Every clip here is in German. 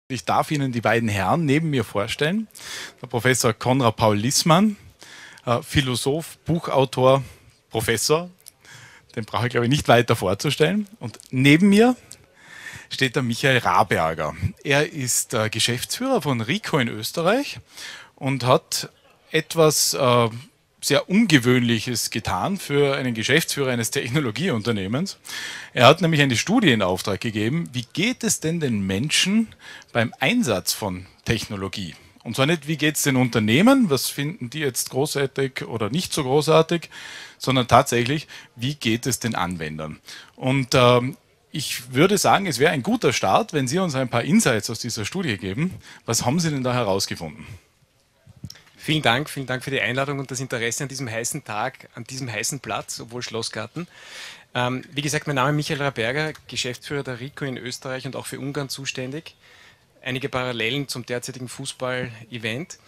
Ich darf Ihnen die beiden Herren neben mir vorstellen. Der Professor Konrad Paul Liessmann, Philosoph, Buchautor, Professor. Den brauche ich, glaube ich, nicht weiter vorzustellen. Und neben mir steht der Michael Raberger. Er ist Geschäftsführer von Ricoh in Österreich und hat etwas sehr Ungewöhnliches getan für einen Geschäftsführer eines Technologieunternehmens. Er hat nämlich eine Studie in Auftrag gegeben, wie geht es denn den Menschen beim Einsatz von Technologie? Und zwar nicht, wie geht es den Unternehmen, was finden die jetzt großartig oder nicht so großartig, sondern tatsächlich, wie geht es den Anwendern? Und ich würde sagen, es wäre ein guter Start, wenn Sie uns ein paar Insights aus dieser Studie geben. Was haben Sie denn da herausgefunden? Vielen Dank für die Einladung und das Interesse an diesem heißen Tag, an diesem heißen Platz, obwohl Schlossgarten. Wie gesagt, mein Name ist Michael Raberger, Geschäftsführer der Ricoh in Österreich und auch für Ungarn zuständig. Einige Parallelen zum derzeitigen Fußball-Event.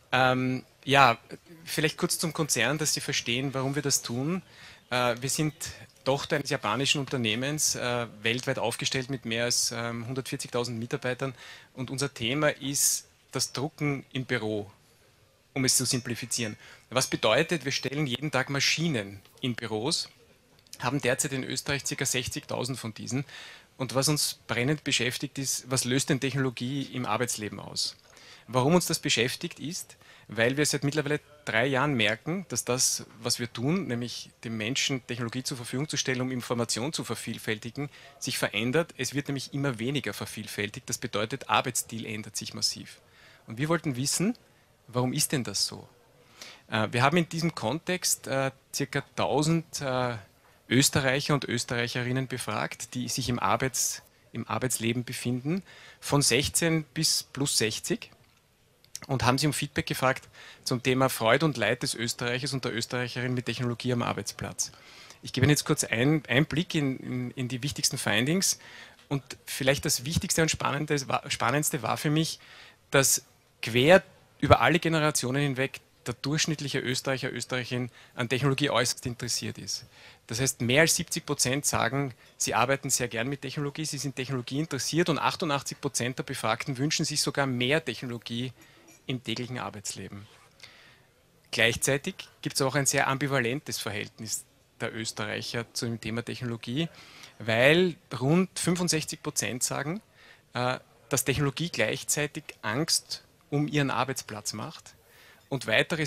Ja, vielleicht kurz zum Konzern, dass Sie verstehen, warum wir das tun. Wir sind Tochter eines japanischen Unternehmens, weltweit aufgestellt mit mehr als 140.000 Mitarbeitern. Und unser Thema ist das Drucken im Büro, um es zu simplifizieren. Was bedeutet, wir stellen jeden Tag Maschinen in Büros, haben derzeit in Österreich ca. 60.000 von diesen. Und was uns brennend beschäftigt ist, was löst denn Technologie im Arbeitsleben aus? Warum uns das beschäftigt ist, weil wir seit mittlerweile 3 Jahren merken, dass das, was wir tun, nämlich dem Menschen Technologie zur Verfügung zu stellen, um Information zu vervielfältigen, sich verändert. Es wird nämlich immer weniger vervielfältigt. Das bedeutet, Arbeitsstil ändert sich massiv. Und wir wollten wissen, warum ist denn das so? Wir haben in diesem Kontext circa 1000 Österreicher und Österreicherinnen befragt, die sich im Arbeitsleben befinden, von 16 bis plus 60, und haben sie um Feedback gefragt zum Thema Freude und Leid des Österreichers und der Österreicherin mit Technologie am Arbeitsplatz. Ich gebe Ihnen jetzt kurz einen Einblick in die wichtigsten Findings, und vielleicht das Wichtigste und Spannendste war für mich, dass quer über alle Generationen hinweg der durchschnittliche Österreicher, Österreicherin an Technologie äußerst interessiert ist. Das heißt, mehr als 70% sagen, sie arbeiten sehr gern mit Technologie, sie sind Technologie interessiert, und 88% der Befragten wünschen sich sogar mehr Technologie im täglichen Arbeitsleben. Gleichzeitig gibt es auch ein sehr ambivalentes Verhältnis der Österreicher zu dem Thema Technologie, weil rund 65% sagen, dass Technologie gleichzeitig Angst um ihren Arbeitsplatz macht. Und weitere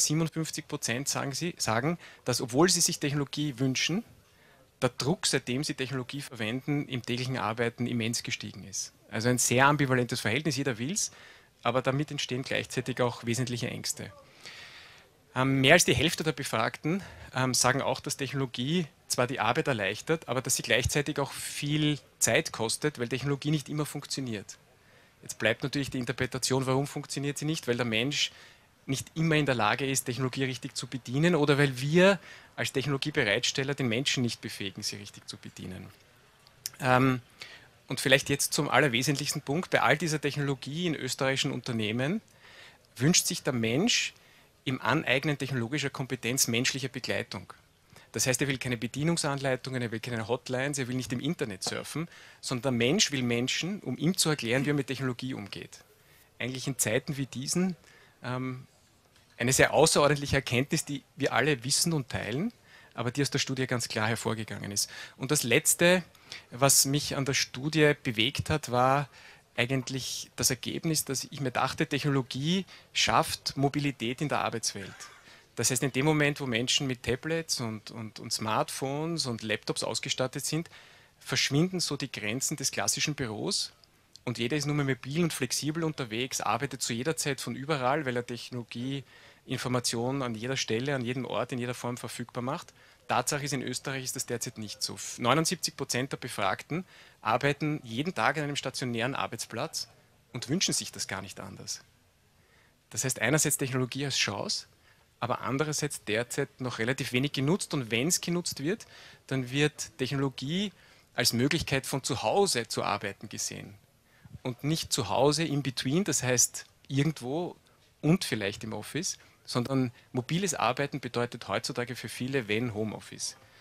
57% sagen, dass, obwohl sie sich Technologie wünschen, der Druck, seitdem sie Technologie verwenden, im täglichen Arbeiten immens gestiegen ist. Also ein sehr ambivalentes Verhältnis, jeder will es, aber damit entstehen gleichzeitig auch wesentliche Ängste. Mehr als die Hälfte der Befragten sagen auch, dass Technologie zwar die Arbeit erleichtert, aber dass sie gleichzeitig auch viel Zeit kostet, weil Technologie nicht immer funktioniert. Jetzt bleibt natürlich die Interpretation, warum funktioniert sie nicht, weil der Mensch nicht immer in der Lage ist, Technologie richtig zu bedienen, oder weil wir als Technologiebereitsteller den Menschen nicht befähigen, sie richtig zu bedienen. Und vielleicht jetzt zum allerwesentlichsten Punkt: Bei all dieser Technologie in österreichischen Unternehmen wünscht sich der Mensch im Aneignen technologischer Kompetenz menschliche Begleitung. Das heißt, er will keine Bedienungsanleitungen, er will keine Hotlines, er will nicht im Internet surfen, sondern der Mensch will Menschen, um ihm zu erklären, wie er mit Technologie umgeht. Eigentlich in Zeiten wie diesen eine sehr außerordentliche Erkenntnis, die wir alle wissen und teilen, aber die aus der Studie ganz klar hervorgegangen ist. Und das Letzte, was mich an der Studie bewegt hat, war eigentlich das Ergebnis, dass ich mir dachte, Technologie schafft Mobilität in der Arbeitswelt. Das heißt, in dem Moment, wo Menschen mit Tablets und Smartphones und Laptops ausgestattet sind, verschwinden so die Grenzen des klassischen Büros, und jeder ist nun mal mobil und flexibel unterwegs, arbeitet zu jeder Zeit von überall, weil er Technologie, Informationen an jeder Stelle, an jedem Ort, in jeder Form verfügbar macht. Tatsache ist, in Österreich ist das derzeit nicht so. 79% der Befragten arbeiten jeden Tag an einem stationären Arbeitsplatz und wünschen sich das gar nicht anders. Das heißt, einerseits Technologie als Chance, aber andererseits derzeit noch relativ wenig genutzt, und wenn es genutzt wird, dann wird Technologie als Möglichkeit, von zu Hause zu arbeiten, gesehen. Und nicht zu Hause in between, das heißt irgendwo und vielleicht im Office, sondern mobiles Arbeiten bedeutet heutzutage für viele, wenn, Homeoffice.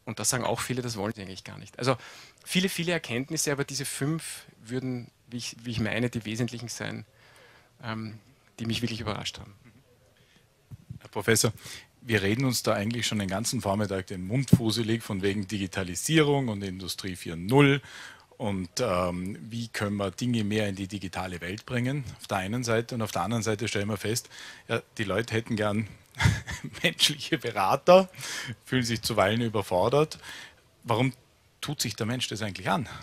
Und das sagen auch viele, das wollen sie eigentlich gar nicht. Also viele, viele Erkenntnisse, aber diese 5 würden, wie ich meine, die wesentlichen sein, die mich wirklich überrascht haben. Herr Professor, wir reden uns da eigentlich schon den ganzen Vormittag den Mund fusselig von wegen Digitalisierung und Industrie 4.0 und wie können wir Dinge mehr in die digitale Welt bringen, auf der einen Seite. Und auf der anderen Seite stellen wir fest, ja, die Leute hätten gern menschliche Berater, fühlen sich zuweilen überfordert. Warum tut sich der Mensch das eigentlich an?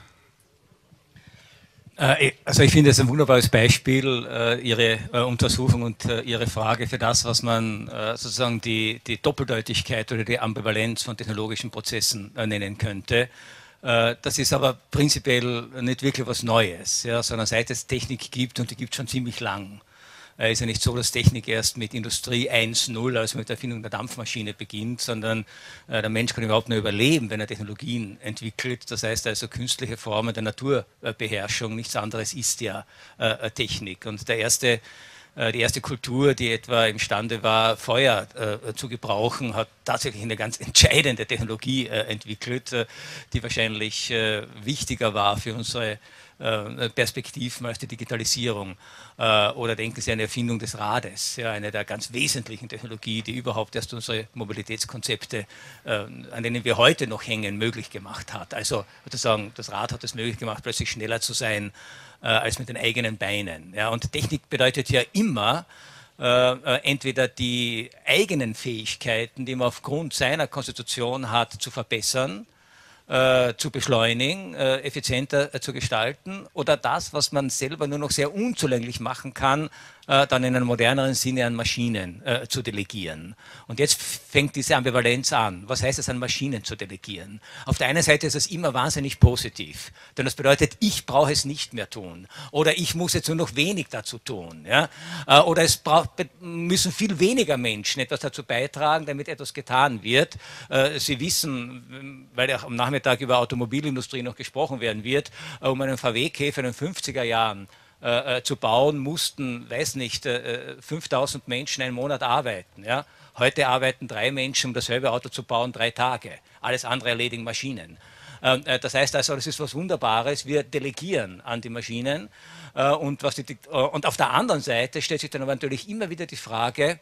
Also ich finde es ein wunderbares Beispiel, Ihre Untersuchung und Ihre Frage für das, was man sozusagen die Doppeldeutigkeit oder die Ambivalenz von technologischen Prozessen nennen könnte. Das ist aber prinzipiell nicht wirklich was Neues, ja, sondern seit es Technik gibt, und die gibt es schon ziemlich lang. Ist ja nicht so, dass Technik erst mit Industrie 1.0, also mit der Erfindung der Dampfmaschine beginnt, sondern der Mensch kann überhaupt nur überleben, wenn er Technologien entwickelt. Das heißt also, künstliche Formen der Naturbeherrschung, nichts anderes ist ja Technik. Und die erste Kultur, die etwa imstande war, Feuer zu gebrauchen, hat tatsächlich eine ganz entscheidende Technologie entwickelt, die wahrscheinlich wichtiger war für unsere Perspektiven als die Digitalisierung. Oder denken Sie an die Erfindung des Rades, ja, eine der ganz wesentlichen Technologien, die überhaupt erst unsere Mobilitätskonzepte, an denen wir heute noch hängen, möglich gemacht hat. Also sozusagen, das Rad hat es möglich gemacht, plötzlich schneller zu sein als mit den eigenen Beinen. Ja. Und Technik bedeutet ja immer, entweder die eigenen Fähigkeiten, die man aufgrund seiner Konstitution hat, zu verbessern, zu beschleunigen, effizienter zu gestalten, oder das, was man selber nur noch sehr unzulänglich machen kann, dann in einem moderneren Sinne an Maschinen zu delegieren. Und jetzt fängt diese Ambivalenz an. Was heißt es, an Maschinen zu delegieren? Auf der einen Seite ist es immer wahnsinnig positiv, denn das bedeutet, ich brauche es nicht mehr tun, oder ich muss jetzt nur noch wenig dazu tun, ja? Oder müssen viel weniger Menschen etwas dazu beitragen, damit etwas getan wird. Sie wissen, weil ja am Nachmittag über Automobilindustrie noch gesprochen werden wird, um einen VW-Käfer in den 50er Jahren zu bauen, mussten, weiß nicht, 5000 Menschen einen Monat arbeiten. Ja? Heute arbeiten 3 Menschen, um dasselbe Auto zu bauen, 3 Tage. Alles andere erledigen Maschinen. Das heißt also, das ist was Wunderbares. Wir delegieren an die Maschinen. Und auf der anderen Seite stellt sich dann aber natürlich immer wieder die Frage,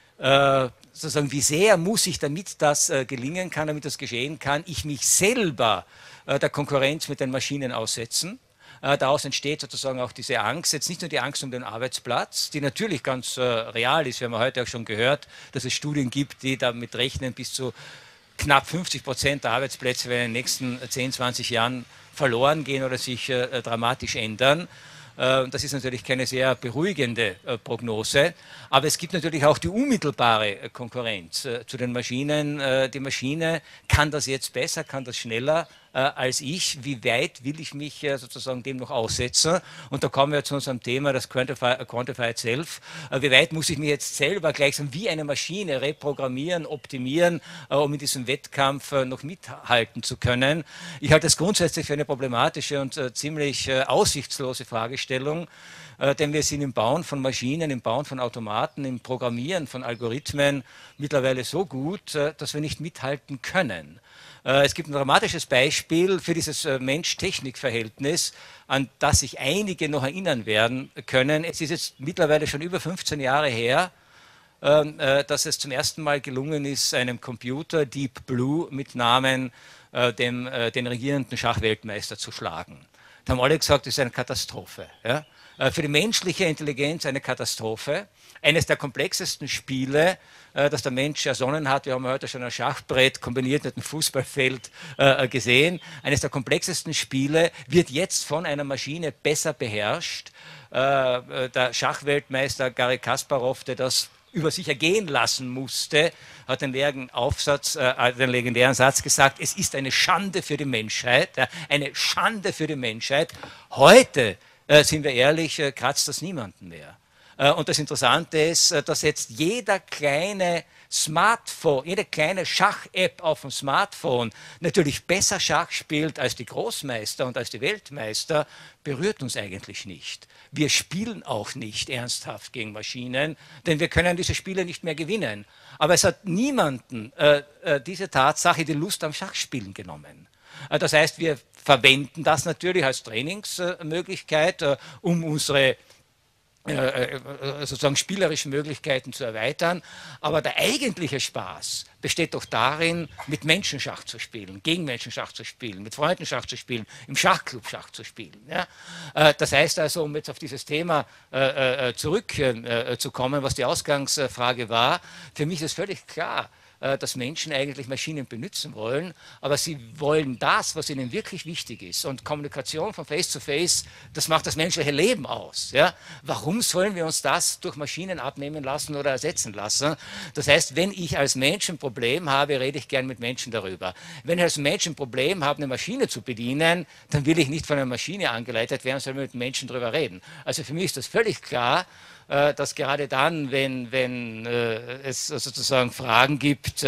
sozusagen, wie sehr muss ich, damit das gelingen kann, damit das geschehen kann, ich mich selber der Konkurrenz mit den Maschinen aussetzen. Daraus entsteht sozusagen auch diese Angst, jetzt nicht nur die Angst um den Arbeitsplatz, die natürlich ganz real ist. Wir haben heute auch schon gehört, dass es Studien gibt, die damit rechnen, bis zu knapp 50% der Arbeitsplätze werden in den nächsten 10, 20 Jahren verloren gehen oder sich dramatisch ändern. Das ist natürlich keine sehr beruhigende Prognose, aber es gibt natürlich auch die unmittelbare Konkurrenz zu den Maschinen. Die Maschine kann das jetzt besser, kann das schneller als ich. Wie weit will ich mich sozusagen dem noch aussetzen? Und da kommen wir zu unserem Thema, das Quantified Self. Wie weit muss ich mich jetzt selber gleichsam wie eine Maschine reprogrammieren, optimieren, um in diesem Wettkampf noch mithalten zu können? Ich halte das grundsätzlich für eine problematische und ziemlich aussichtslose Fragestellung, denn wir sind im Bauen von Maschinen, im Bauen von Automaten, im Programmieren von Algorithmen mittlerweile so gut, dass wir nicht mithalten können. Es gibt ein dramatisches Beispiel für dieses Mensch-Technik-Verhältnis, an das sich einige noch erinnern werden können. Es ist jetzt mittlerweile schon über 15 Jahre her, dass es zum ersten Mal gelungen ist, einem Computer Deep Blue mit Namen den regierenden Schachweltmeister zu schlagen. Da haben alle gesagt, das ist eine Katastrophe. Ja? Für die menschliche Intelligenz eine Katastrophe. Eines der komplexesten Spiele, das der Mensch ersonnen hat. Wir haben heute schon ein Schachbrett kombiniert mit einem Fußballfeld gesehen. Eines der komplexesten Spiele wird jetzt von einer Maschine besser beherrscht. Der Schachweltmeister Garry Kasparov, der das über sich ergehen lassen musste, hat den legendären Satz gesagt, es ist eine Schande für die Menschheit, eine Schande für die Menschheit. Heute, sind wir ehrlich, kratzt das niemanden mehr. Und das Interessante ist, dass jetzt jeder kleine Smartphone, jede kleine Schach-App auf dem Smartphone natürlich besser Schach spielt als die Großmeister und als die Weltmeister, berührt uns eigentlich nicht. Wir spielen auch nicht ernsthaft gegen Maschinen, denn wir können diese Spiele nicht mehr gewinnen. Aber es hat niemanden diese Tatsache die Lust am Schachspielen genommen. Das heißt, wir verwenden das natürlich als Trainingsmöglichkeit, um unsere sozusagen spielerischen Möglichkeiten zu erweitern. Aber der eigentliche Spaß besteht doch darin, mit Menschen Schach zu spielen, gegen Menschen Schach zu spielen, mit Freunden Schach zu spielen, im Schachclub Schach zu spielen. Ja? Das heißt also, um jetzt auf dieses Thema zurückzukommen, was die Ausgangsfrage war, für mich ist völlig klar, dass Menschen eigentlich Maschinen benutzen wollen, aber sie wollen das, was ihnen wirklich wichtig ist. Und Kommunikation von Face to Face, das macht das menschliche Leben aus. Ja? Warum sollen wir uns das durch Maschinen abnehmen lassen oder ersetzen lassen? Das heißt, wenn ich als Mensch ein Problem habe, rede ich gern mit Menschen darüber. Wenn ich als Mensch ein Problem habe, eine Maschine zu bedienen, dann will ich nicht von einer Maschine angeleitet werden, sondern mit Menschen darüber reden. Also für mich ist das völlig klar, dass gerade dann, wenn es sozusagen Fragen gibt,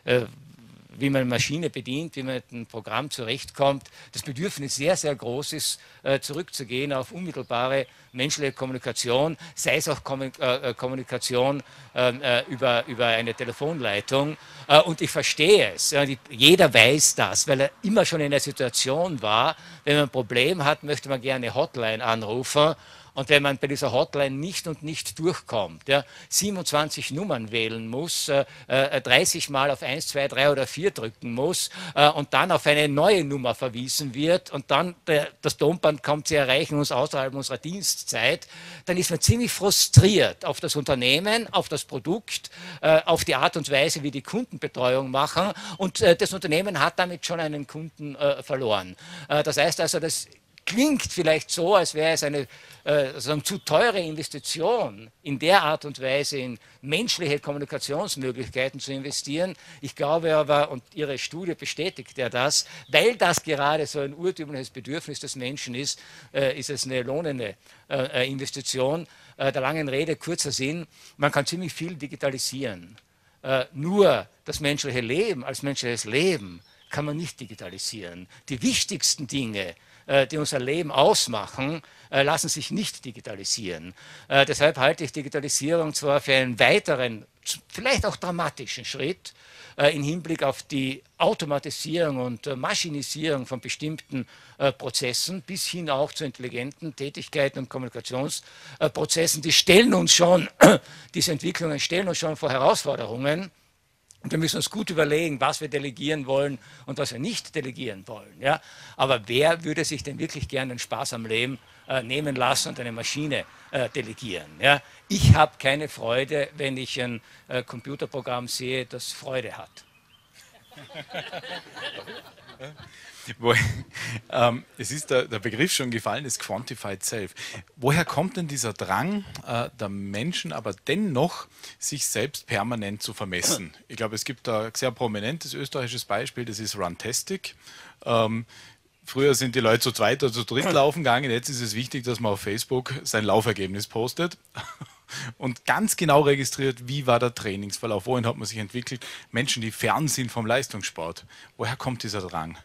wie man eine Maschine bedient, wie man mit einem Programm zurechtkommt, das Bedürfnis sehr, sehr groß ist, zurückzugehen auf unmittelbare menschliche Kommunikation, sei es auch Kommunikation über eine Telefonleitung. Und ich verstehe es. Jeder weiß das, weil er immer schon in der Situation war, wenn man ein Problem hat, möchte man gerne eine Hotline anrufen. Und wenn man bei dieser Hotline nicht durchkommt, ja, 27 Nummern wählen muss, 30 Mal auf 1, 2, 3 oder 4 drücken muss und dann auf eine neue Nummer verwiesen wird und dann das Tonband kommt, Sie erreichen uns außerhalb unserer Dienstzeit, dann ist man ziemlich frustriert auf das Unternehmen, auf das Produkt, auf die Art und Weise, wie die Kundenbetreuung machen und das Unternehmen hat damit schon einen Kunden verloren. Das heißt also, das klingt vielleicht so, als wäre es eine zu teure Investition, in der Art und Weise in menschliche Kommunikationsmöglichkeiten zu investieren. Ich glaube aber, und Ihre Studie bestätigt ja das, weil das gerade so ein urtümliches Bedürfnis des Menschen ist, ist es eine lohnende Investition. Der langen Rede, kurzer Sinn, man kann ziemlich viel digitalisieren. Nur das menschliche Leben als menschliches Leben kann man nicht digitalisieren. Die wichtigsten Dinge, die unser Leben ausmachen, lassen sich nicht digitalisieren. Deshalb halte ich Digitalisierung zwar für einen weiteren, vielleicht auch dramatischen Schritt im Hinblick auf die Automatisierung und Maschinisierung von bestimmten Prozessen bis hin auch zu intelligenten Tätigkeiten und Kommunikationsprozessen. Diese Entwicklungen stellen uns schon vor Herausforderungen. Und wir müssen uns gut überlegen, was wir delegieren wollen und was wir nicht delegieren wollen. Ja? Aber wer würde sich denn wirklich gerne den Spaß am Leben nehmen lassen und eine Maschine delegieren? Ja? Ich habe keine Freude, wenn ich ein Computerprogramm sehe, das Freude hat. Es ist der Begriff schon gefallen, ist Quantified Self. Woher kommt denn dieser Drang der Menschen, aber dennoch sich selbst permanent zu vermessen? Ich glaube, es gibt da ein sehr prominentes österreichisches Beispiel, das ist Runtastic. Früher sind die Leute zu zweit oder zu dritt laufen gegangen, jetzt ist es wichtig, dass man auf Facebook sein Laufergebnis postet und ganz genau registriert, wie war der Trainingsverlauf, wohin hat man sich entwickelt. Menschen, die fern sind vom Leistungssport. Woher kommt dieser Drang?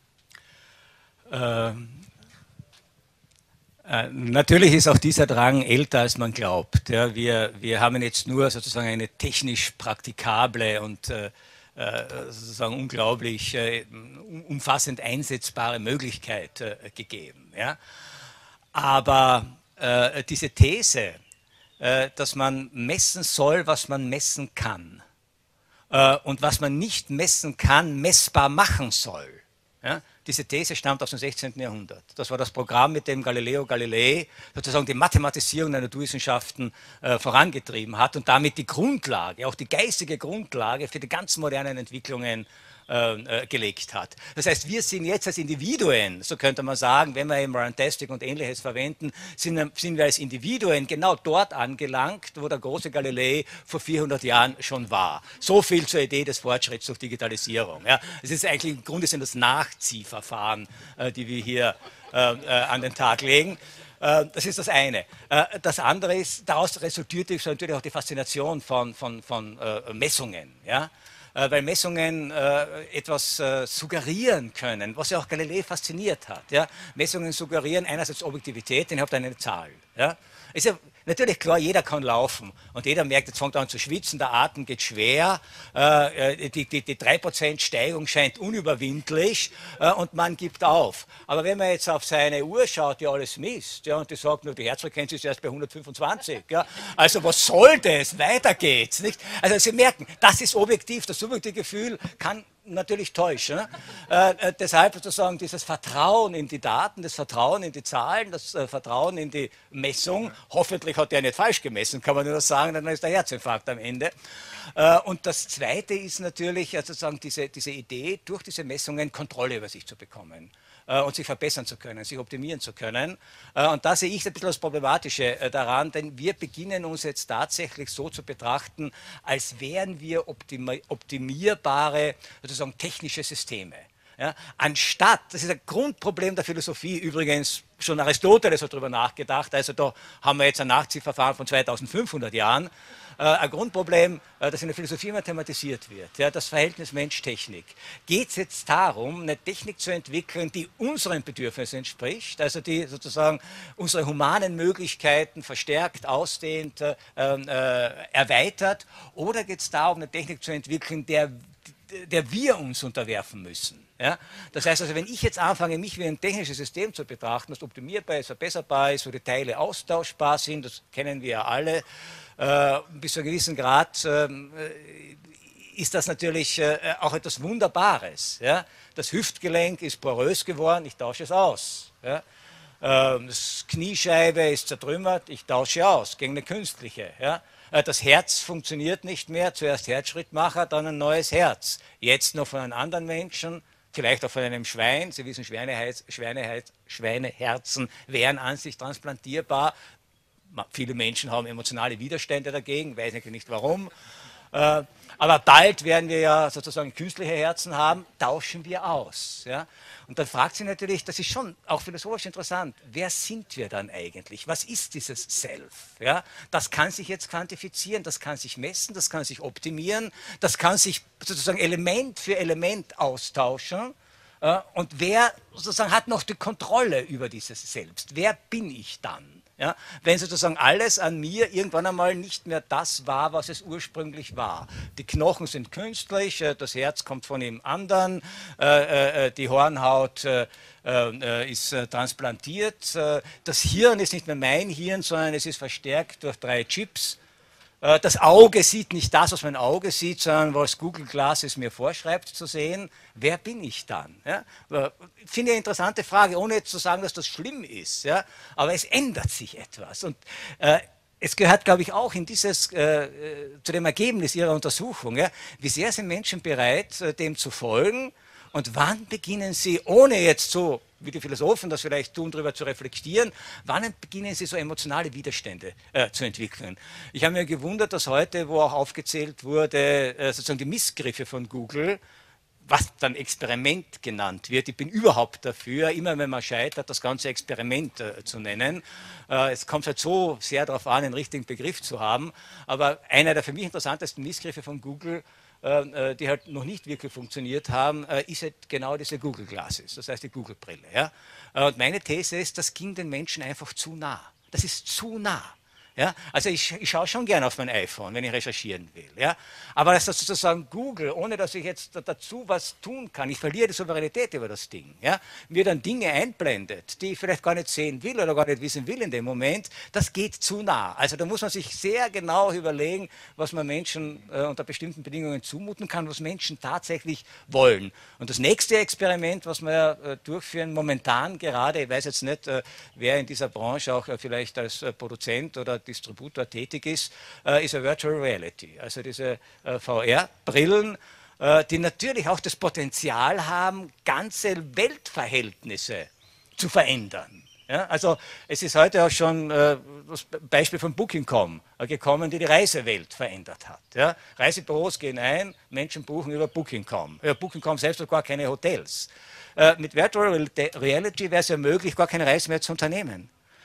Natürlich ist auch dieser Drang älter, als man glaubt. Ja, wir haben jetzt nur sozusagen eine technisch praktikable und sozusagen unglaublich umfassend einsetzbare Möglichkeit gegeben. Ja. Aber diese These, dass man messen soll, was man messen kann und was man nicht messen kann, messbar machen soll, ja, diese These stammt aus dem 16. Jahrhundert. Das war das Programm, mit dem Galileo Galilei sozusagen die Mathematisierung der Naturwissenschaften vorangetrieben hat und damit die Grundlage, auch die geistige Grundlage für die ganz modernen Entwicklungen gelegt hat. Das heißt, wir sind jetzt als Individuen, so könnte man sagen, wenn wir eben Runtastic und Ähnliches verwenden, sind wir als Individuen genau dort angelangt, wo der große Galilei vor 400 Jahren schon war. So viel zur Idee des Fortschritts durch Digitalisierung. Ja. Es ist eigentlich im Grunde sind das Nachziehverfahren, die wir hier an den Tag legen. Das ist das eine. Das andere ist, daraus resultiert natürlich auch die Faszination von Messungen. Ja? Weil Messungen etwas suggerieren können, was ja auch Galilei fasziniert hat. Ja? Messungen suggerieren einerseits Objektivität, denn ihr habt eine Zahl. Ja? Ist ja natürlich klar, jeder kann laufen und jeder merkt, jetzt fängt er an zu schwitzen, der Atem geht schwer, die 3% Steigung scheint unüberwindlich und man gibt auf. Aber wenn man jetzt auf seine Uhr schaut, die alles misst, ja, und die sagt nur, die Herzfrequenz ist erst bei 125, ja, also was soll das? Weiter geht's. Nicht? Also Sie merken, das ist objektiv, das subjektive Gefühl kann natürlich täuschen. Deshalb sozusagen dieses Vertrauen in die Daten, das Vertrauen in die Zahlen, das Vertrauen in die Messung. Hoffentlich hat er nicht falsch gemessen, kann man nur sagen, dann ist der Herzinfarkt am Ende. Und das Zweite ist natürlich sozusagen diese Idee, durch diese Messungen Kontrolle über sich zu bekommen. Und sich verbessern zu können, sich optimieren zu können. Und da sehe ich ein bisschen das Problematische daran, denn wir beginnen uns jetzt tatsächlich so zu betrachten, als wären wir optimierbare sozusagen technische Systeme. Ja? Anstatt, das ist ein Grundproblem der Philosophie übrigens, schon Aristoteles hat darüber nachgedacht, also da haben wir jetzt ein Nachziehverfahren von 2500 Jahren, ein Grundproblem, das in der Philosophie immer thematisiert wird, ja, das Verhältnis Mensch-Technik. Geht es jetzt darum, eine Technik zu entwickeln, die unseren Bedürfnissen entspricht, also die sozusagen unsere humanen Möglichkeiten verstärkt, ausdehnt, erweitert, oder geht es darum, eine Technik zu entwickeln, der wir uns unterwerfen müssen? Ja? Das heißt also, wenn ich jetzt anfange, mich wie ein technisches System zu betrachten, das optimierbar ist, verbesserbar ist, wo die Teile austauschbar sind, das kennen wir ja alle, bis zu einem gewissen Grad ist das natürlich auch etwas Wunderbares. Ja? Das Hüftgelenk ist porös geworden, ich tausche es aus. Ja? Das Kniescheibe ist zertrümmert, ich tausche aus gegen eine künstliche. Ja? Das Herz funktioniert nicht mehr, zuerst Herzschrittmacher, dann ein neues Herz. Jetzt noch von einem anderen Menschen, vielleicht auch von einem Schwein. Sie wissen, Schweineherzen wären an sich transplantierbar. Viele Menschen haben emotionale Widerstände dagegen, weiß ich nicht warum. Aber bald werden wir ja sozusagen künstliche Herzen haben, tauschen wir aus. Ja? Und dann fragt sich natürlich, das ist schon auch philosophisch interessant, wer sind wir dann eigentlich? Was ist dieses Self? Ja? Das kann sich jetzt quantifizieren, das kann sich messen, das kann sich optimieren, das kann sich sozusagen Element für Element austauschen. Und wer sozusagen hat noch die Kontrolle über dieses Selbst? Wer bin ich dann? Ja, wenn sozusagen alles an mir irgendwann einmal nicht mehr das war, was es ursprünglich war. Die Knochen sind künstlich, das Herz kommt von dem anderen, die Hornhaut ist transplantiert, das Hirn ist nicht mehr mein Hirn, sondern es ist verstärkt durch 3 Chips. Das Auge sieht nicht das, was mein Auge sieht, sondern was Google Glasses mir vorschreibt zu sehen. Wer bin ich dann? Ja? Finde ich eine interessante Frage, ohne jetzt zu sagen, dass das schlimm ist. Ja? Aber es ändert sich etwas. Und es gehört, glaube ich, auch in dieses, zu dem Ergebnis Ihrer Untersuchung. Ja? Wie sehr sind Menschen bereit, dem zu folgen? Und wann beginnen sie, ohne jetzt so, wie die Philosophen das vielleicht tun, darüber zu reflektieren, wann beginnen sie so emotionale Widerstände zu entwickeln? Ich habe mir gewundert, dass heute, wo auch aufgezählt wurde, sozusagen die Missgriffe von Google, was dann Experiment genannt wird. Ich bin überhaupt dafür, immer wenn man scheitert, das ganze Experiment zu nennen. Es kommt halt so sehr darauf an, den richtigen Begriff zu haben. Aber einer der für mich interessantesten Missgriffe von Google, die halt noch nicht wirklich funktioniert haben, ist halt genau diese Google Glasses, das heißt die Google-Brille. Ja? Und meine These ist, das ging den Menschen einfach zu nah. Das ist zu nah. Ja? Also ich schaue schon gerne auf mein iPhone, wenn ich recherchieren will. Ja? Aber dass das sozusagen Google, ohne dass ich jetzt dazu was tun kann, ich verliere die Souveränität über das Ding, ja? Mir dann Dinge einblendet, die ich vielleicht gar nicht sehen will oder gar nicht wissen will in dem Moment, das geht zu nah. Also da muss man sich sehr genau überlegen, was man Menschen unter bestimmten Bedingungen zumuten kann, was Menschen tatsächlich wollen. Und das nächste Experiment, was wir durchführen, momentan gerade, ich weiß jetzt nicht, wer in dieser Branche auch vielleicht als Produzent oder Distributor tätig ist eine Virtual Reality, also diese VR-Brillen, die natürlich auch das Potenzial haben, ganze Weltverhältnisse zu verändern. Ja, also es ist heute auch schon das Beispiel von Booking.com gekommen, die die Reisewelt verändert hat. Ja. Reisebüros gehen ein, Menschen buchen über Booking.com. Ja, Booking.com selbst hat gar keine Hotels. Mit Virtual Reality wäre es ja möglich, gar keine Reise mehr zu unternehmen.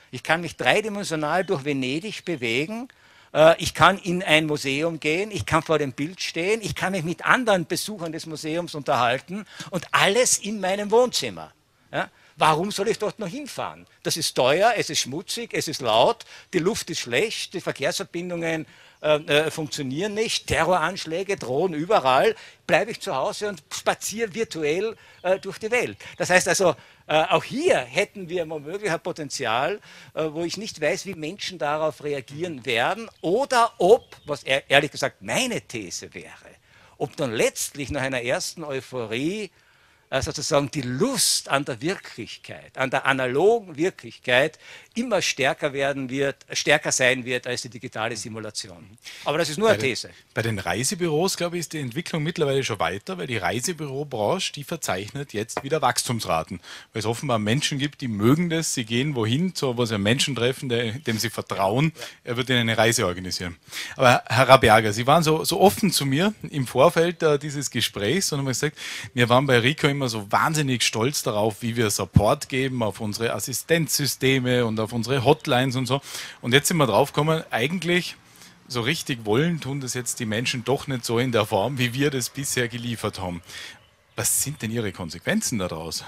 Ich kann mich dreidimensional durch Venedig bewegen. Ich kann in ein Museum gehen, ich kann vor dem Bild stehen, ich kann mich mit anderen Besuchern des Museums unterhalten und alles in meinem Wohnzimmer. Ja? Warum soll ich dort noch hinfahren? Das ist teuer, es ist schmutzig, es ist laut, die Luft ist schlecht, die Verkehrsverbindungen funktionieren nicht, Terroranschläge drohen überall, bleibe ich zu Hause und spaziere virtuell durch die Welt. Das heißt also, auch hier hätten wir womöglich ein Potenzial, wo ich nicht weiß, wie Menschen darauf reagieren werden oder ob, was ehrlich gesagt meine These wäre, ob dann letztlich nach einer ersten Euphorie sozusagen die Lust an der Wirklichkeit, an der analogen Wirklichkeit immer stärker werden wird, stärker sein wird als die digitale Simulation. Aber das ist nur eine These. Bei den Reisebüros, glaube ich, ist die Entwicklung mittlerweile schon weiter, weil die Reisebürobranche, die verzeichnet jetzt wieder Wachstumsraten. Weil es offenbar Menschen gibt, die mögen das, sie gehen wohin, wo sie einen Menschen treffen, dem sie vertrauen, er wird ihnen eine Reise organisieren. Aber Herr Raberger, Sie waren so offen zu mir im Vorfeld dieses Gesprächs und haben gesagt, wir waren bei Ricoh immer so wahnsinnig stolz darauf, wie wir Support geben auf unsere Assistenzsysteme und auf unsere Hotlines und so. Und jetzt sind wir draufgekommen, eigentlich so richtig wollen tun das jetzt die Menschen doch nicht so in der Form, wie wir das bisher geliefert haben. Was sind denn Ihre Konsequenzen daraus?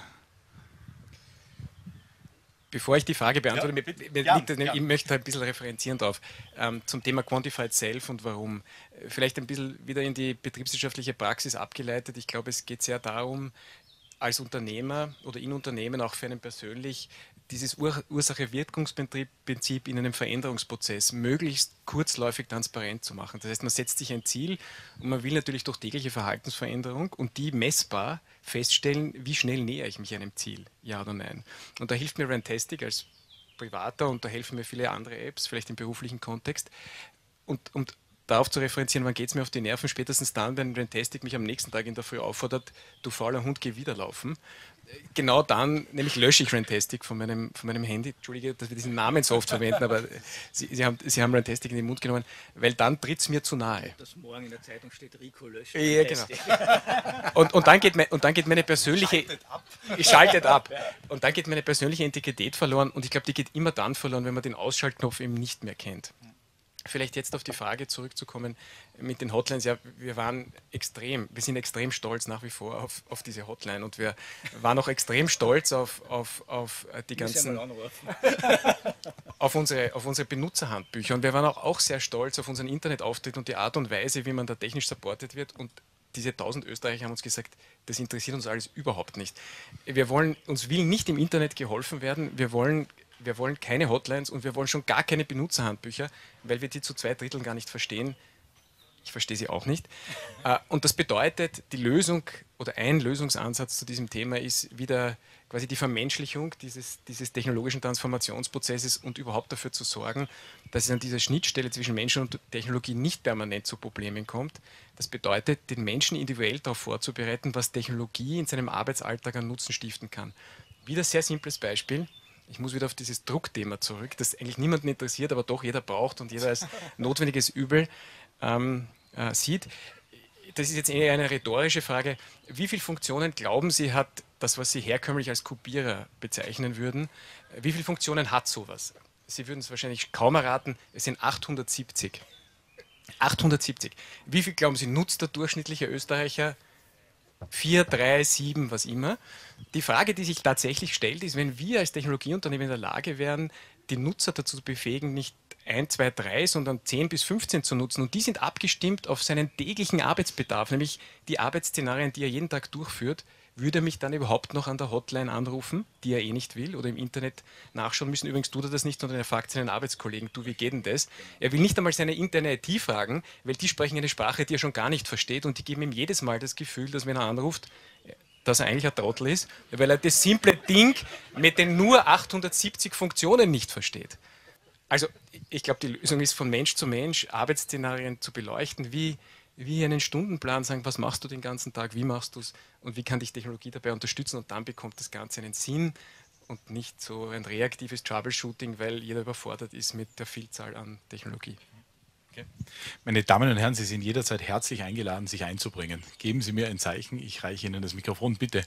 Bevor ich die Frage beantworte, Ja. ich möchte ein bisschen referenzieren drauf, zum Thema Quantified Self und warum. Vielleicht ein bisschen wieder in die betriebswirtschaftliche Praxis abgeleitet. Ich glaube, es geht sehr darum, als Unternehmer oder in Unternehmen auch für einen persönlich dieses Ursache-Wirkungsprinzip in einem Veränderungsprozess möglichst kurzläufig transparent zu machen. Das heißt, man setzt sich ein Ziel und man will natürlich durch tägliche Verhaltensveränderung und die messbar feststellen, wie schnell nähere ich mich einem Ziel, ja oder nein. Und da hilft mir Rantastic als Privater und da helfen mir viele andere Apps, vielleicht im beruflichen Kontext. Und darauf zu referenzieren, wann geht es mir auf die Nerven, spätestens dann, wenn Rantastic mich am nächsten Tag in der Früh auffordert, du fauler Hund, geh wieder laufen. Genau dann, nämlich lösche ich Rantastic von meinem Handy. Entschuldige, dass wir diesen Namen so oft verwenden, aber Sie haben Rantastic in den Mund genommen, weil dann tritt es mir zu nahe. Dass morgen in der Zeitung steht, Ricoh löscht. Ja, genau. Und dann geht meine persönliche... Schaltet ab. Und dann geht meine persönliche Integrität verloren und ich glaube, die geht immer dann verloren, wenn man den Ausschaltknopf eben nicht mehr kennt. Vielleicht jetzt auf die Frage zurückzukommen mit den Hotlines. Ja, wir sind extrem stolz nach wie vor auf diese Hotline und wir waren auch extrem stolz auf die ganzen, auf unsere Benutzerhandbücher und wir waren auch sehr stolz auf unseren Internetauftritt und die Art und Weise, wie man da technisch supportet wird und diese 1000 Österreicher haben uns gesagt, das interessiert uns alles überhaupt nicht. Uns will nicht im Internet geholfen werden, wir wollen keine Hotlines und wir wollen schon gar keine Benutzerhandbücher, weil wir die zu 2/3 gar nicht verstehen. Ich verstehe sie auch nicht. Und das bedeutet, die Lösung oder ein Lösungsansatz zu diesem Thema ist wieder quasi die Vermenschlichung dieses technologischen Transformationsprozesses und überhaupt dafür zu sorgen, dass es an dieser Schnittstelle zwischen Menschen und Technologie nicht permanent zu Problemen kommt. Das bedeutet, den Menschen individuell darauf vorzubereiten, was Technologie in seinem Arbeitsalltag an Nutzen stiften kann. Wieder sehr simples Beispiel. Ich muss wieder auf dieses Druckthema zurück, das eigentlich niemanden interessiert, aber doch jeder braucht und jeder als notwendiges Übel sieht. Das ist jetzt eher eine rhetorische Frage. Wie viele Funktionen glauben Sie hat das, was Sie herkömmlich als Kopierer bezeichnen würden? Wie viele Funktionen hat sowas? Sie würden es wahrscheinlich kaum erraten, es sind 870. 870. Wie viel glauben Sie nutzt der durchschnittliche Österreicher? 4, 3, 7, was immer. Die Frage, die sich tatsächlich stellt, ist, wenn wir als Technologieunternehmen in der Lage wären, die Nutzer dazu zu befähigen, nicht 1, 2, 3, sondern 10 bis 15 zu nutzen. Und die sind abgestimmt auf seinen täglichen Arbeitsbedarf, nämlich die Arbeitsszenarien, die er jeden Tag durchführt. Würde er mich dann überhaupt noch an der Hotline anrufen, die er eh nicht will, oder im Internet nachschauen müssen? Übrigens tut er das nicht, sondern er fragt seinen Arbeitskollegen, du, wie geht denn das? Er will nicht einmal seine interne IT fragen, weil die sprechen eine Sprache, die er schon gar nicht versteht und die geben ihm jedes Mal das Gefühl, dass wenn er anruft, dass er eigentlich ein Trottel ist, weil er das simple Ding mit den nur 870 Funktionen nicht versteht. Also ich glaube, die Lösung ist von Mensch zu Mensch, Arbeitsszenarien zu beleuchten, wie einen Stundenplan sagen, was machst du den ganzen Tag, wie machst du es und wie kann dich Technologie dabei unterstützen und dann bekommt das Ganze einen Sinn und nicht so ein reaktives Troubleshooting, weil jeder überfordert ist mit der Vielzahl an Technologie. Okay. Meine Damen und Herren, Sie sind jederzeit herzlich eingeladen, sich einzubringen. Geben Sie mir ein Zeichen, ich reiche Ihnen das Mikrofon, bitte.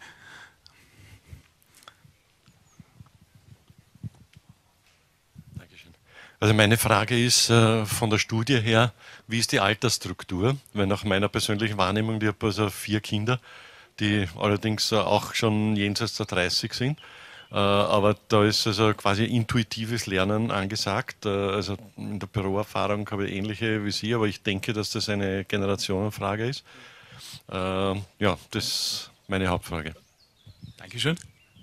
Also meine Frage ist von der Studie her, wie ist die Altersstruktur? Weil nach meiner persönlichen Wahrnehmung, ich habe also 4 Kinder, die allerdings auch schon jenseits der 30 sind. Aber da ist also quasi intuitives Lernen angesagt. Also in der Büroerfahrung habe ich ähnliche wie Sie, aber ich denke, dass das eine Generationenfrage ist. Ja, das ist meine Hauptfrage. Dankeschön.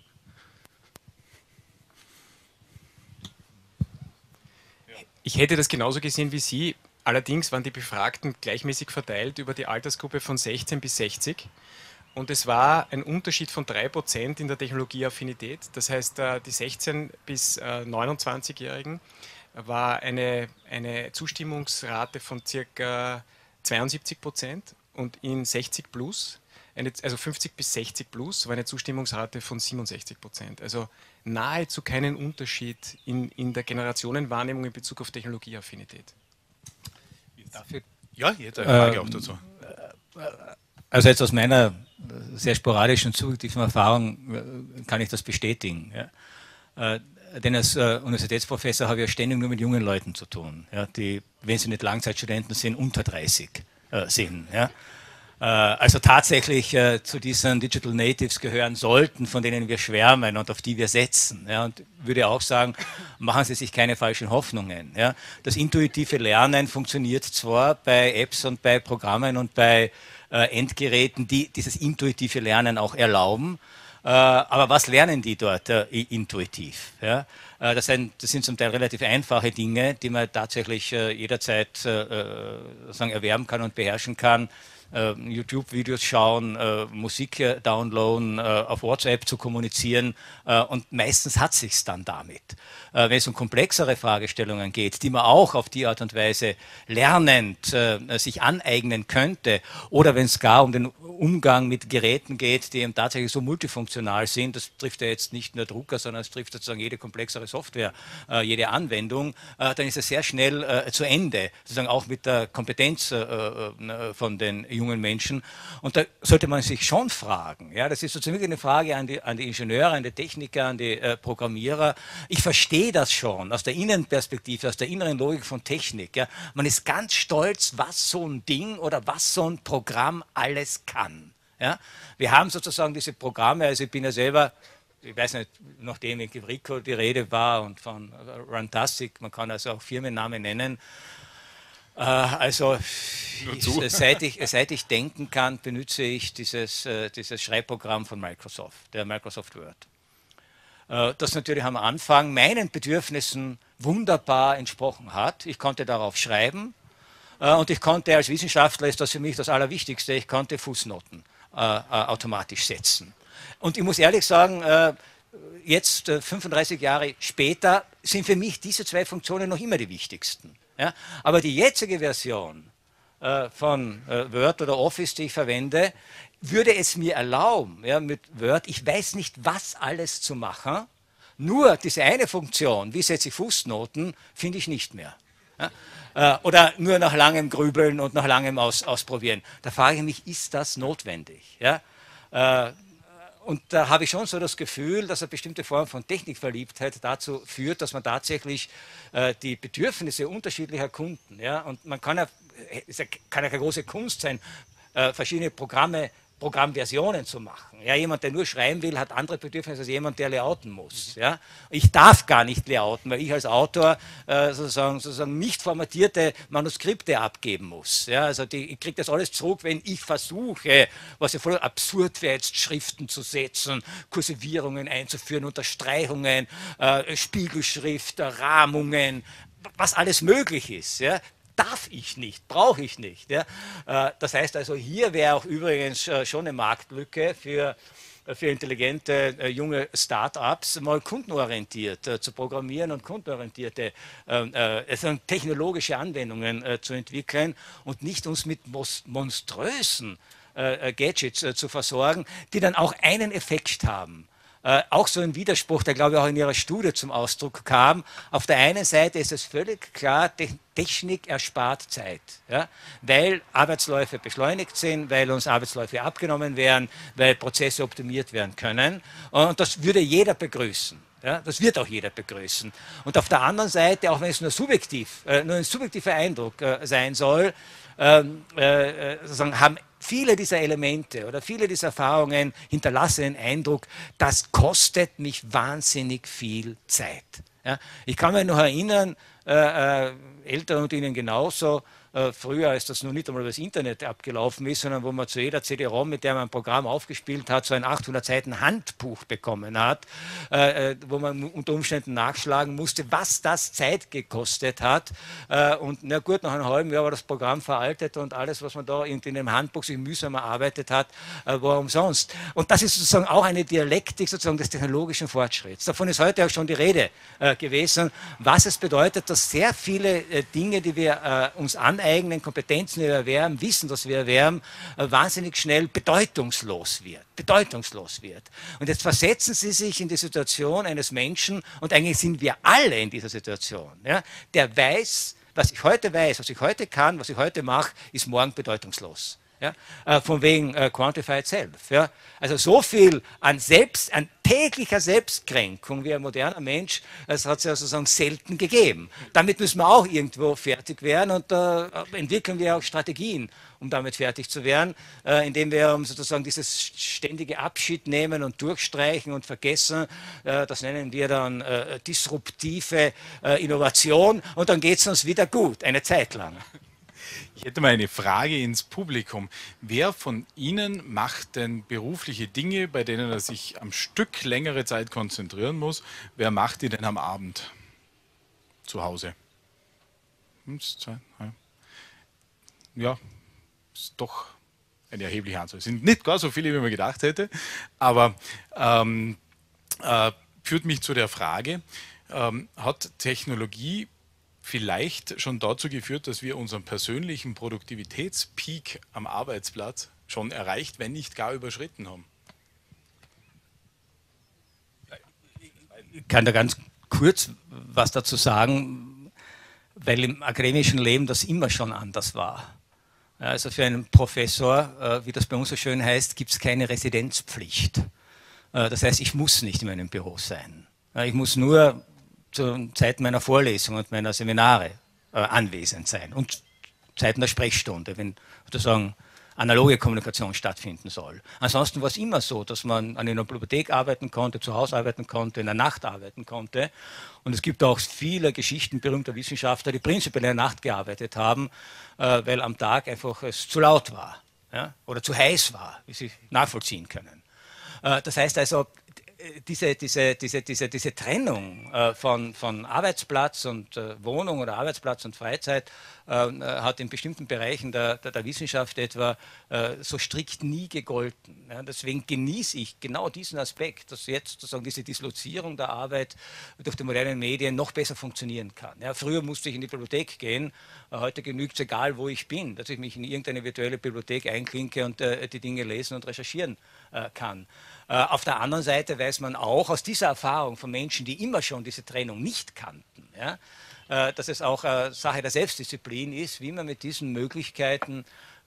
Ich hätte das genauso gesehen wie Sie. Allerdings waren die Befragten gleichmäßig verteilt über die Altersgruppe von 16 bis 60. Und es war ein Unterschied von 3% in der Technologieaffinität. Das heißt, die 16- bis 29-Jährigen war eine Zustimmungsrate von ca. 72% und in 60 plus, also 50 bis 60 plus, war eine Zustimmungsrate von 67%. Also nahezu keinen Unterschied in der Generationenwahrnehmung in Bezug auf Technologieaffinität. Ja, ich hätte eine Frage auch dazu. Also jetzt aus meiner sehr sporadischen, subjektiven Erfahrung kann ich das bestätigen. Ja. Denn als Universitätsprofessor habe ich ja ständig nur mit jungen Leuten zu tun, ja, die, wenn sie nicht Langzeitstudenten sind, unter 30 sind. Ja. Also tatsächlich zu diesen Digital Natives gehören sollten, von denen wir schwärmen und auf die wir setzen. Ja, und würde auch sagen, machen Sie sich keine falschen Hoffnungen. Ja. Das intuitive Lernen funktioniert zwar bei Apps und bei Programmen und bei Endgeräten, die dieses intuitive Lernen auch erlauben, aber was lernen die dort intuitiv? Ja? Das sind zum Teil relativ einfache Dinge, die man tatsächlich jederzeit sozusagen erwerben kann und beherrschen kann. YouTube-Videos schauen, Musik downloaden, auf WhatsApp zu kommunizieren und meistens hat sich's dann damit. Wenn es um komplexere Fragestellungen geht, die man auch auf die Art und Weise lernend sich aneignen könnte, oder wenn es gar um den Umgang mit Geräten geht, die eben tatsächlich so multifunktional sind, das trifft ja jetzt nicht nur Drucker, sondern es trifft sozusagen jede komplexere Software, jede Anwendung, dann ist es sehr schnell zu Ende, sozusagen auch mit der Kompetenz von den jungen Menschen. Und da sollte man sich schon fragen, ja, das ist sozusagen wirklich eine Frage an die Ingenieure, an die Techniker, an die Programmierer. Ich verstehe das schon aus der Innenperspektive, aus der inneren Logik von Technik. Ja. Man ist ganz stolz, was so ein Ding oder was so ein Programm alles kann. Ja. Wir haben sozusagen diese Programme, also ich bin ja selber, ich weiß nicht, nachdem in Rico die Rede war und von Runtastic, man kann also auch Firmennamen nennen. Also seit ich denken kann, benutze ich dieses Schreibprogramm von Microsoft, der Microsoft Word. Das natürlich am Anfang meinen Bedürfnissen wunderbar entsprochen hat. Ich konnte darauf schreiben und ich konnte als Wissenschaftler, ist das für mich das Allerwichtigste, ich konnte Fußnoten automatisch setzen. Und ich muss ehrlich sagen, jetzt 35 Jahre später sind für mich diese 2 Funktionen noch immer die wichtigsten. Ja? Aber die jetzige Version von Word oder Office, die ich verwende, würde es mir erlauben, ja, mit Word, ich weiß nicht, was alles zu machen, nur diese eine Funktion, wie setze ich Fußnoten, finde ich nicht mehr. Ja? Oder nur nach langem Grübeln und nach langem Ausprobieren. Da frage ich mich, ist das notwendig? Ja? Und da habe ich schon so das Gefühl, dass eine bestimmte Form von Technikverliebtheit dazu führt, dass man tatsächlich die Bedürfnisse unterschiedlicher Kunden, ja, und man kann ja keine große Kunst sein, verschiedene Programmversionen zu machen. Ja, jemand, der nur schreiben will, hat andere Bedürfnisse als jemand, der layouten muss. Ja. Ich darf gar nicht layouten, weil ich als Autor sozusagen nicht formatierte Manuskripte abgeben muss. Ja, also ich kriege das alles zurück, wenn ich versuche, was ja voll absurd wäre, jetzt Schriften zu setzen, Kursivierungen einzuführen, Unterstreichungen, Spiegelschrift, Rahmungen, was alles möglich ist. Ja. Darf ich nicht, brauche ich nicht. Ja? Das heißt also, hier wäre auch übrigens schon eine Marktlücke für intelligente junge Start-ups, mal kundenorientiert zu programmieren und kundenorientierte technologische Anwendungen zu entwickeln und nicht uns mit monströsen Gadgets zu versorgen, die dann auch einen Effekt haben. auch so ein Widerspruch, der, glaube ich, auch in Ihrer Studie zum Ausdruck kam. Auf der einen Seite ist es völlig klar, Technik erspart Zeit, ja? Weil Arbeitsläufe beschleunigt sind, weil uns Arbeitsläufe abgenommen werden, weil Prozesse optimiert werden können. Und das würde jeder begrüßen. Ja, das wird auch jeder begrüßen. Und auf der anderen Seite, auch wenn es nur ein subjektiver Eindruck sein soll, sozusagen haben viele dieser Elemente oder viele dieser Erfahrungen hinterlassen den Eindruck, das kostet mich wahnsinnig viel Zeit. Ja, ich kann mich noch erinnern, Ältere und Ihnen genauso, früher, als das noch nicht einmal über das Internet abgelaufen ist, sondern wo man zu jeder CD-ROM, mit der man ein Programm aufgespielt hat, so ein 800 Seiten Handbuch bekommen hat, wo man unter Umständen nachschlagen musste, was das Zeit gekostet hat. Und na gut, nach einem halben Jahr war das Programm veraltet und alles, was man da in dem Handbuch sich mühsam erarbeitet hat, war umsonst. Und das ist sozusagen auch eine Dialektik sozusagen des technologischen Fortschritts. Davon ist heute auch schon die Rede gewesen, was es bedeutet, dass sehr viele Dinge, die wir uns aneignen, Kompetenzen, die wir erwerben, Wissen, das wir erwerben, wahnsinnig schnell bedeutungslos wird. Und jetzt versetzen Sie sich in die Situation eines Menschen, und eigentlich sind wir alle in dieser Situation, ja, der weiß, was ich heute weiß, was ich heute kann, was ich heute mache, ist morgen bedeutungslos. Ja, von wegen Quantified Self. Ja. Also so viel an täglicher Selbstkränkung wie ein moderner Mensch, das hat es ja sozusagen selten gegeben. Damit müssen wir auch irgendwo fertig werden, und entwickeln wir auch Strategien, um damit fertig zu werden, indem wir sozusagen dieses ständige Abschied nehmen und durchstreichen und vergessen, das nennen wir dann disruptive Innovation, und dann geht es uns wieder gut, eine Zeit lang. Ich hätte mal eine Frage ins Publikum. Wer von Ihnen macht denn berufliche Dinge, bei denen er sich am Stück längere Zeit konzentrieren muss? Wer macht die denn am Abend zu Hause? Ja, ist doch eine erhebliche Anzahl. Es sind nicht gar so viele, wie man gedacht hätte, aber führt mich zu der Frage, hat Technologie vielleicht schon dazu geführt, dass wir unseren persönlichen Produktivitätspeak am Arbeitsplatz schon erreicht, wenn nicht gar überschritten haben? Ich kann da ganz kurz was dazu sagen, weil im akademischen Leben das immer schon anders war. Also für einen Professor, wie das bei uns so schön heißt, gibt es keine Residenzpflicht. Das heißt, ich muss nicht in meinem Büro sein. Ich muss nur zur Zeit meiner Vorlesungen und meiner Seminare anwesend sein und Zeiten der Sprechstunde, wenn sozusagen analoge Kommunikation stattfinden soll. Ansonsten war es immer so, dass man an einer Bibliothek arbeiten konnte, zu Hause arbeiten konnte, in der Nacht arbeiten konnte. Und es gibt auch viele Geschichten berühmter Wissenschaftler, die prinzipiell in der Nacht gearbeitet haben, weil am Tag einfach es zu laut war, ja, oder zu heiß war, wie Sie nachvollziehen können. Das heißt also, diese Trennung von Arbeitsplatz und Wohnung oder Arbeitsplatz und Freizeit hat in bestimmten Bereichen der Wissenschaft etwa so strikt nie gegolten. Ja, deswegen genieße ich genau diesen Aspekt, dass jetzt sozusagen diese Dislozierung der Arbeit durch die modernen Medien noch besser funktionieren kann. Ja, früher musste ich in die Bibliothek gehen, heute genügt es, egal wo ich bin, dass ich mich in irgendeine virtuelle Bibliothek einklinke und die Dinge lesen und recherchieren kann. Auf der anderen Seite weiß man auch aus dieser Erfahrung von Menschen, die immer schon diese Trennung nicht kannten, ja, dass es auch Sache der Selbstdisziplin ist, wie man mit diesen Möglichkeiten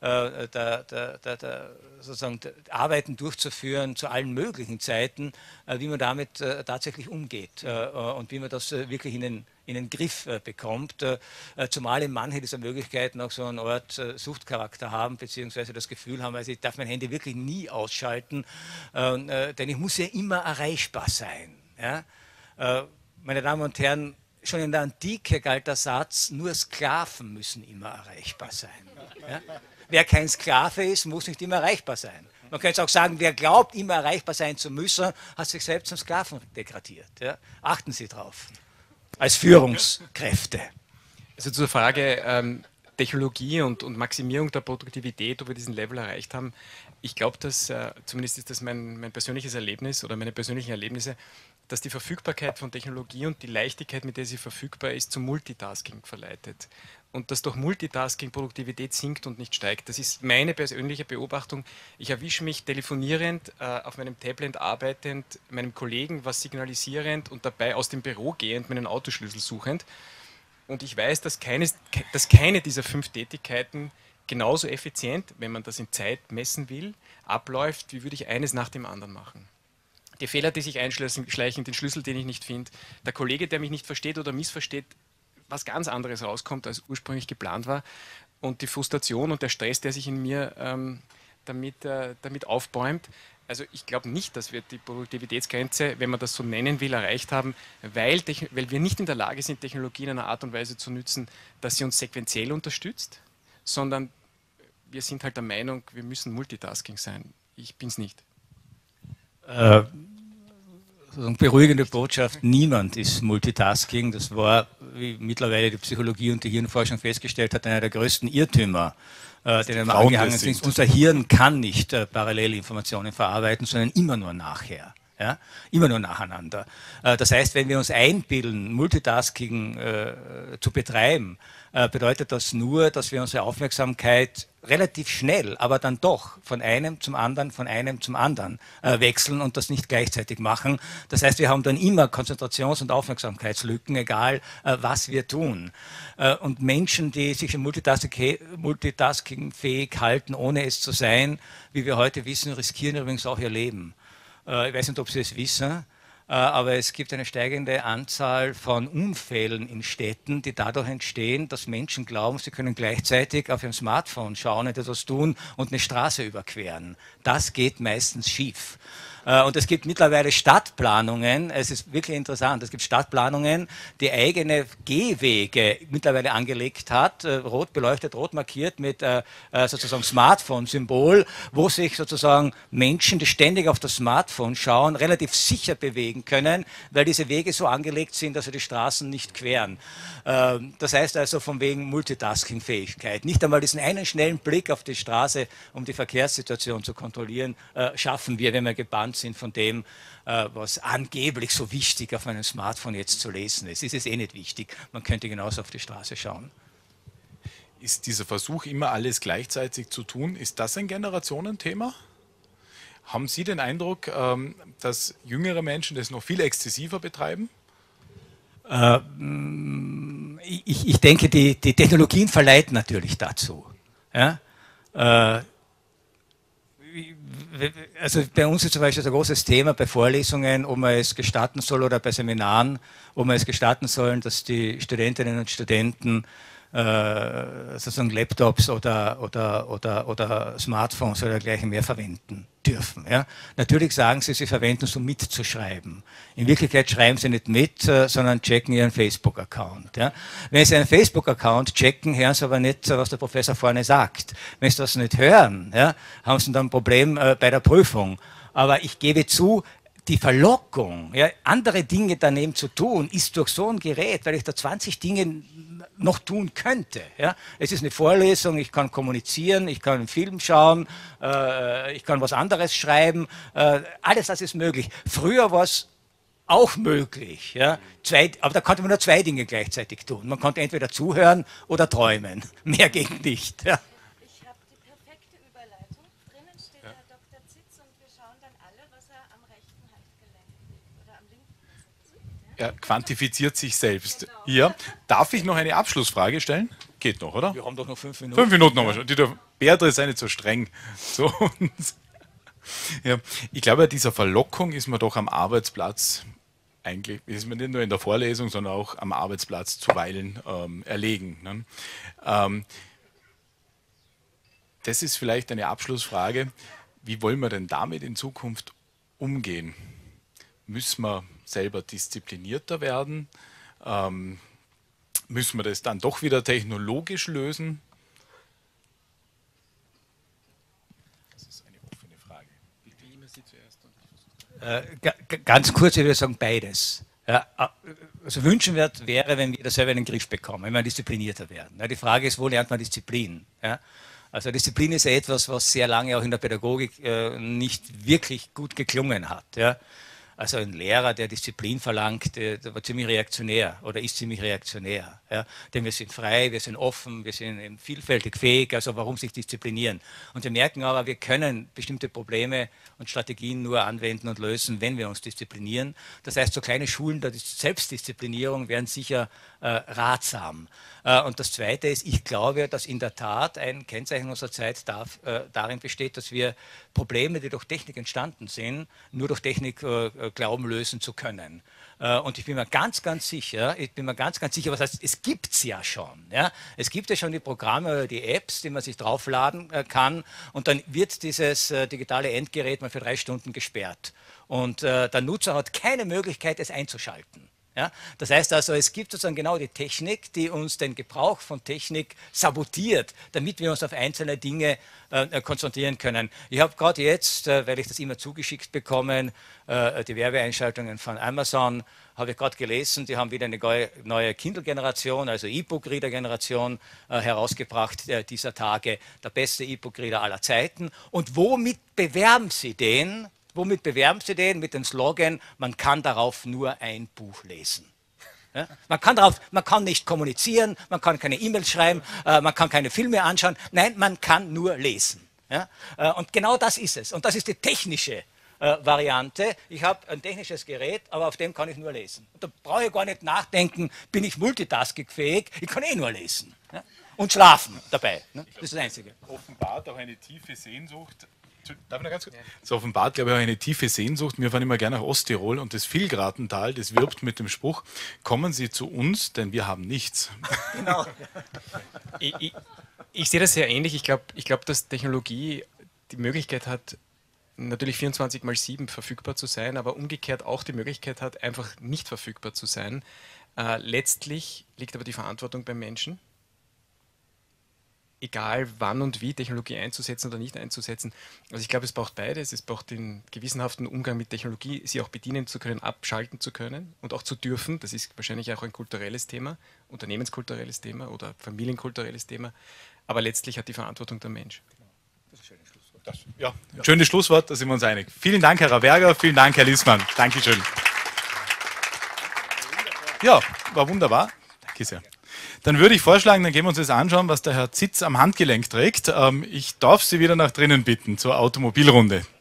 sozusagen Arbeiten durchzuführen zu allen möglichen Zeiten, wie man damit tatsächlich umgeht und wie man das wirklich in den Griff bekommt, zumal in manche dieser Möglichkeiten auch so eine Art Suchtcharakter haben, beziehungsweise das Gefühl haben, also ich darf mein Handy wirklich nie ausschalten, denn ich muss ja immer erreichbar sein. Ja? Meine Damen und Herren, schon in der Antike galt der Satz, nur Sklaven müssen immer erreichbar sein. Ja? Wer kein Sklave ist, muss nicht immer erreichbar sein. Man könnte auch sagen, wer glaubt, immer erreichbar sein zu müssen, hat sich selbst zum Sklaven degradiert. Ja? Achten Sie drauf. Als Führungskräfte. Also zur Frage Technologie und Maximierung der Produktivität, ob wir diesen Level erreicht haben. Ich glaube, dass, zumindest ist das mein persönliches Erlebnis oder meine persönlichen Erlebnisse, dass die Verfügbarkeit von Technologie und die Leichtigkeit, mit der sie verfügbar ist, zum Multitasking verleitet. Und dass durch Multitasking Produktivität sinkt und nicht steigt. Das ist meine persönliche Beobachtung. Ich erwische mich telefonierend, auf meinem Tablet arbeitend, meinem Kollegen was signalisierend und dabei aus dem Büro gehend meinen Autoschlüssel suchend. Und ich weiß, dass keine dieser 5 Tätigkeiten genauso effizient, wenn man das in Zeit messen will, abläuft, wie würde ich eines nach dem anderen machen. Die Fehler, die sich einschleichen, den Schlüssel, den ich nicht finde, der Kollege, der mich nicht versteht oder missversteht, was ganz anderes rauskommt, als ursprünglich geplant war, und die Frustration und der Stress, der sich in mir damit aufbäumt. Also ich glaube nicht, dass wir die Produktivitätsgrenze, wenn man das so nennen will, erreicht haben, weil wir nicht in der Lage sind, Technologie in einer Art und Weise zu nützen, dass sie uns sequenziell unterstützt, sondern wir sind halt der Meinung, wir müssen Multitasking sein. Ich bin es nicht. Beruhigende Botschaft, niemand ist Multitasking. Das war, wie mittlerweile die Psychologie und die Hirnforschung festgestellt hat, einer der größten Irrtümer, denen wir angehangen sind. Unser Hirn kann nicht parallel Informationen verarbeiten, sondern immer nur nachher. Ja? Immer nur nacheinander. Das heißt, wenn wir uns einbilden, Multitasking zu betreiben, bedeutet das nur, dass wir unsere Aufmerksamkeit relativ schnell, aber dann doch von einem zum anderen wechseln und das nicht gleichzeitig machen. Das heißt, wir haben dann immer Konzentrations- und Aufmerksamkeitslücken, egal was wir tun. Und Menschen, die sich multitaskingfähig halten, ohne es zu sein, wie wir heute wissen, riskieren übrigens auch ihr Leben. Ich weiß nicht, ob Sie es wissen, aber es gibt eine steigende Anzahl von Unfällen in Städten, die dadurch entstehen, dass Menschen glauben, sie können gleichzeitig auf ihrem Smartphone schauen, etwas tun und eine Straße überqueren. Das geht meistens schief. Und es gibt mittlerweile Stadtplanungen, es ist wirklich interessant, es gibt Stadtplanungen, die eigene Gehwege mittlerweile angelegt hat, rot beleuchtet, rot markiert mit sozusagen Smartphone-Symbol, wo sich sozusagen Menschen, die ständig auf das Smartphone schauen, relativ sicher bewegen können, weil diese Wege so angelegt sind, dass sie die Straßen nicht queren. Das heißt also von wegen Multitasking-Fähigkeit. Nicht einmal diesen einen schnellen Blick auf die Straße, um die Verkehrssituation zu kontrollieren, schaffen wir, wenn wir gebannt sind von dem, was angeblich so wichtig auf meinem Smartphone jetzt zu lesen ist. Ist es eh nicht wichtig. Man könnte genauso auf die Straße schauen. Ist dieser Versuch, immer alles gleichzeitig zu tun, ist das ein Generationenthema? Haben Sie den Eindruck, dass jüngere Menschen das noch viel exzessiver betreiben? Ich denke, die Technologien verleiten natürlich dazu. Ja? Also bei uns ist zum Beispiel ein großes Thema bei Vorlesungen, ob man es gestatten soll, oder bei Seminaren, ob man es gestatten sollen, dass die Studentinnen und Studenten sozusagen Laptops oder Smartphones oder dergleichen mehr verwenden dürfen. Ja? Natürlich sagen sie, sie verwenden es, um mitzuschreiben. In Wirklichkeit schreiben sie nicht mit, sondern checken ihren Facebook-Account. Ja? Wenn sie einen Facebook-Account checken, hören sie aber nicht, was der Professor vorne sagt. Wenn sie das nicht hören, ja, haben sie dann ein Problem bei der Prüfung. Aber ich gebe zu, die Verlockung, ja, andere Dinge daneben zu tun, ist durch so ein Gerät, weil ich da 20 Dinge noch tun könnte. Ja. Es ist eine Vorlesung, ich kann kommunizieren, ich kann einen Film schauen, ich kann was anderes schreiben, alles das ist möglich. Früher war es auch möglich, ja. Aber da konnte man nur 2 Dinge gleichzeitig tun. Man konnte entweder zuhören oder träumen. Mehr ging nicht. Ja. Er quantifiziert sich selbst. Genau. Ja. Darf ich noch eine Abschlussfrage stellen? Geht noch, oder? Wir haben doch noch 5 Minuten. 5 Minuten haben wir schon. Die Beatrice ist ja nicht so streng. So. Ja. Ich glaube, dieser Verlockung ist man doch am Arbeitsplatz, eigentlich ist man nicht nur in der Vorlesung, sondern auch am Arbeitsplatz zuweilen erlegen. Ne? Das ist vielleicht eine Abschlussfrage. Wie wollen wir denn damit in Zukunft umgehen? Müssen wir selber disziplinierter werden? Müssen wir das dann doch wieder technologisch lösen? Das ist eine offene Frage. Wie immer Sie zuerst. Ganz kurz, ich würde sagen beides. Ja, also wünschenswert wäre, wenn wir das selber in den Griff bekommen, wenn wir disziplinierter werden. Ja, die Frage ist, wo lernt man Disziplin? Ja? Also Disziplin ist ja etwas, was sehr lange auch in der Pädagogik nicht wirklich gut geklungen hat. Ja? Also ein Lehrer, der Disziplin verlangt, der war ziemlich reaktionär oder ist ziemlich reaktionär. Ja? Denn wir sind frei, wir sind offen, wir sind eben vielfältig fähig, also warum sich disziplinieren? Und wir merken aber, wir können bestimmte Probleme und Strategien nur anwenden und lösen, wenn wir uns disziplinieren. Das heißt, so kleine Schulen der Selbstdisziplinierung wären sicher ratsam. Und das Zweite ist, ich glaube, dass in der Tat ein Kennzeichen unserer Zeit darin besteht, dass wir Probleme, die durch Technik entstanden sind, nur durch Technik glauben, lösen zu können. Und ich bin mir ganz sicher, was heißt, es gibt es ja schon. Ja? Es gibt ja schon die Programme oder die Apps, die man sich draufladen kann und dann wird dieses digitale Endgerät mal für 3 Stunden gesperrt. Und der Nutzer hat keine Möglichkeit, es einzuschalten. Ja? Das heißt also, es gibt sozusagen genau die Technik, die uns den Gebrauch von Technik sabotiert, damit wir uns auf einzelne Dinge konzentrieren können. Ich habe gerade jetzt, weil ich das immer zugeschickt bekomme, die Werbeeinschaltungen von Amazon, habe ich gerade gelesen, die haben wieder eine neue Kindle-Generation, also E-Book-Reader-Generation herausgebracht dieser Tage, der beste E-Book-Reader aller Zeiten. Und womit bewerben sie den? Mit dem Slogan, man kann darauf nur ein Buch lesen. Ja? Man kann nicht kommunizieren, man kann keine E-Mails schreiben, man kann keine Filme anschauen. Nein, man kann nur lesen. Ja? Und genau das ist es. Und das ist die technische Variante. Ich habe ein technisches Gerät, aber auf dem kann ich nur lesen. Und da brauche ich gar nicht nachdenken, bin ich multitaskingfähig, ich kann nur lesen. Ja? Und schlafen dabei. Ne? Das ist das Einzige. Offenbart auch eine tiefe Sehnsucht. Darf ich noch ganz kurz? Es offenbart, glaube ich, auch eine tiefe Sehnsucht. Wir fahren immer gerne nach Osttirol und das Vilgratental, das wirbt mit dem Spruch, kommen Sie zu uns, denn wir haben nichts. Genau. Ich sehe das sehr ähnlich. Ich glaube, dass Technologie die Möglichkeit hat, natürlich 24/7 verfügbar zu sein, aber umgekehrt auch die Möglichkeit hat, einfach nicht verfügbar zu sein. Letztlich liegt aber die Verantwortung beim Menschen. Egal wann und wie Technologie einzusetzen oder nicht einzusetzen. Also ich glaube, es braucht beides. Es braucht den gewissenhaften Umgang mit Technologie, sie auch bedienen zu können, abschalten zu können und auch zu dürfen. Das ist wahrscheinlich auch ein kulturelles Thema, unternehmenskulturelles Thema oder familienkulturelles Thema. Aber letztlich hat die Verantwortung der Mensch. Das ist ein schönes Schlusswort. Ja, ein schönes Schlusswort, da sind wir uns einig. Vielen Dank, Herr Raberger, vielen Dank, Herr Liessmann. Dankeschön. Ja, war wunderbar. Danke sehr. Dann würde ich vorschlagen, dann gehen wir uns das anschauen, was der Herr Zitz am Handgelenk trägt. Ich darf Sie wieder nach drinnen bitten zur Automobilrunde.